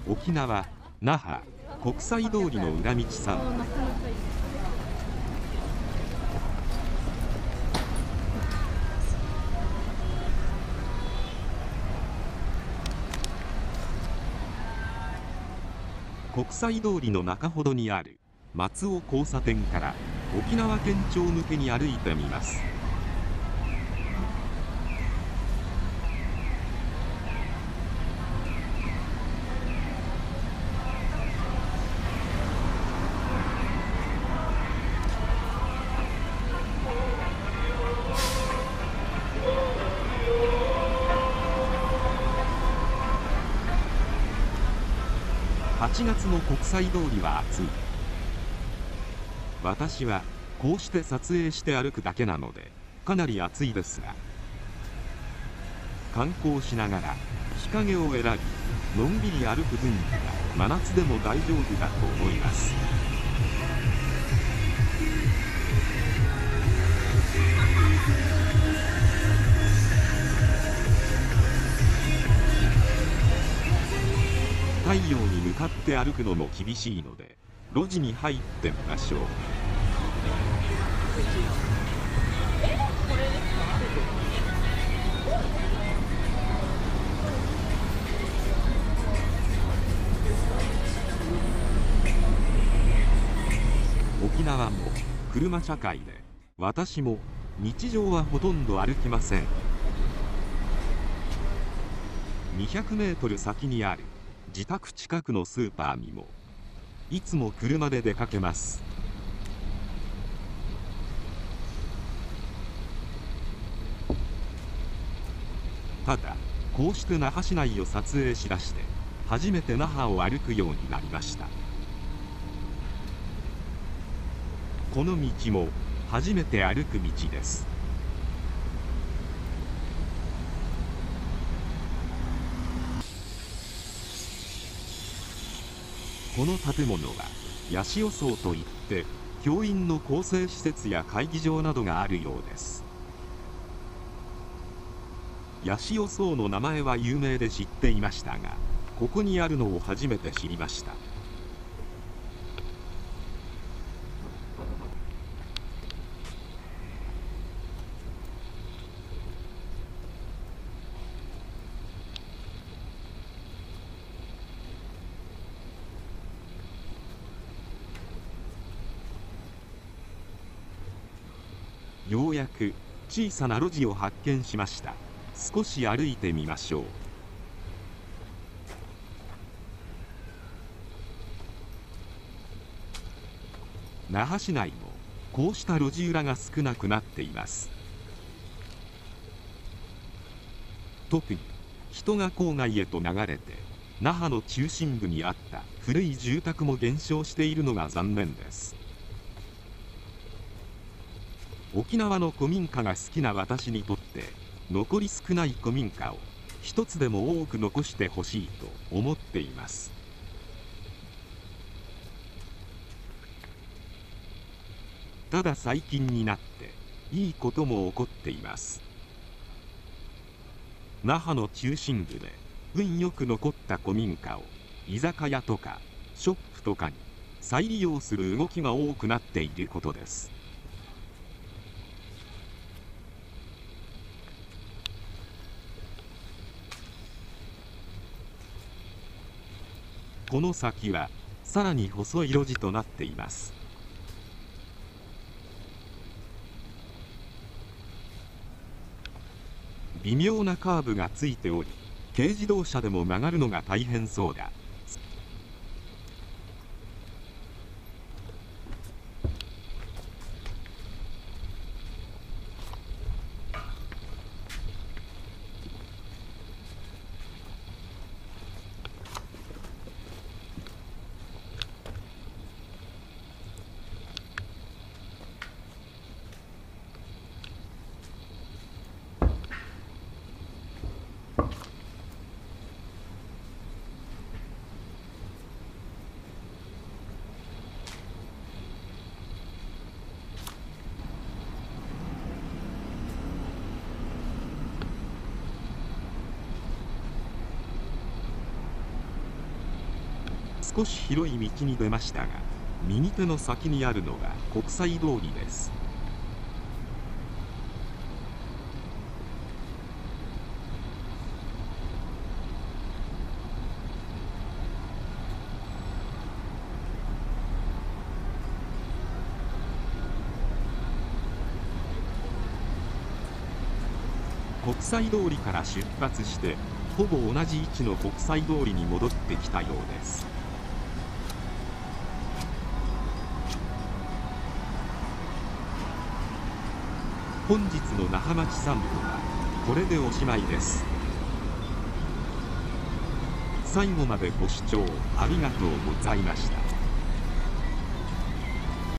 沖縄・那覇国際通りの裏道散歩。国際通りの中ほどにある松尾交差点から沖縄県庁向けに歩いてみます。8月の国際通りは暑い。私はこうして撮影して歩くだけなのでかなり暑いですが、観光しながら日陰を選びのんびり歩く分には真夏でも大丈夫だと思います。太陽に向かって歩くのも厳しいので路地に入ってみましょう。沖縄も車社会で私も日常はほとんど歩きません。200メートル先にある自宅近くのスーパーにもいつも車で出かけます。ただこうして那覇市内を撮影しだして初めて那覇を歩くようになりました。この道も初めて歩く道です。この建物は八潮荘といって教員の更生施設や会議場などがあるようです。八潮荘の名前は有名で知っていましたが、ここにあるのを初めて知りました。ようやく小さな路地を発見しました。少し歩いてみましょう。那覇市内もこうした路地裏が少なくなっています。特に人が郊外へと流れて那覇の中心部にあった古い住宅も減少しているのが残念です。沖縄の古民家が好きな私にとって残り少ない古民家を一つでも多く残してほしいと思っています。ただ最近になっていいことも起こっています。那覇の中心部で運よく残った古民家を居酒屋とかショップとかに再利用する動きが多くなっていることです。この先はさらに細い路地となっています。微妙なカーブがついており、軽自動車でも曲がるのが大変そうだ。 少し広い道に出ましたが、右手の先にあるのが国際通りです。国際通りから出発してほぼ同じ位置の国際通りに戻ってきたようです。本日の那覇町散歩はこれでおしまいです。最後までご視聴ありがとうございました。